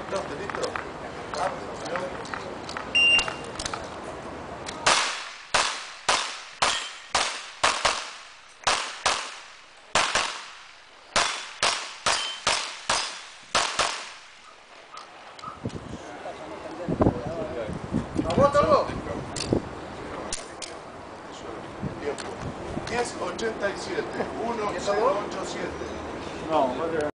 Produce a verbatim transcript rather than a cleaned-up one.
¿Listo? ¿Vamos, Torbo? Tiempo. diez ochenta y siete. uno cero ocho siete. No,